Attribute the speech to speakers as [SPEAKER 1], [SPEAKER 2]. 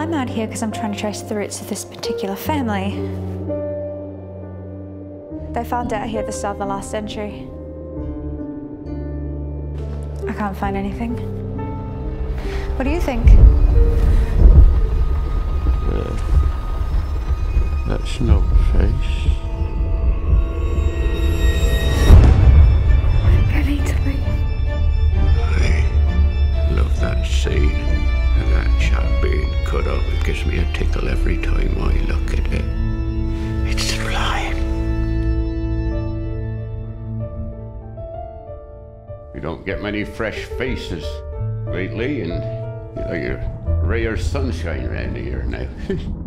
[SPEAKER 1] I'm out here because I'm trying to trace the roots of this particular family. They found out here at the start of the last century. I can't find anything. What do you think?
[SPEAKER 2] That's no face.
[SPEAKER 1] I need to leave.
[SPEAKER 2] I love that scene and that chap being cut up. It gives me a tickle every time I look at it. It's sublime. We don't get many fresh faces lately, and you're a ray of sunshine around here now.